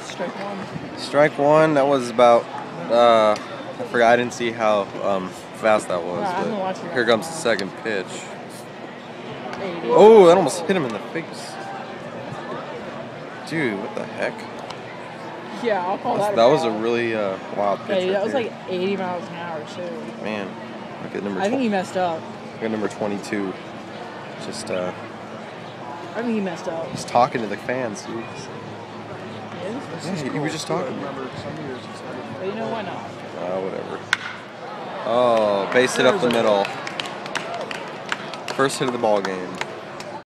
Strike one. Strike one. That was about. I forgot. I didn't see how fast that was. I haven't But watched it here right comes now. the second pitch. 80. Oh, that almost hit him in the face. Dude, what the heck? Yeah, I'll call that. That was a really wild pitch. Hey, right that was there. like 80 miles an hour too. Man, look at number. I think he messed up. Look at number 22. Just I think he messed up. he's talking to the fans, dude. He is? Yeah, he was just talking. But you know why not? Whatever. Oh, base hit up the middle. First hit of the ball game.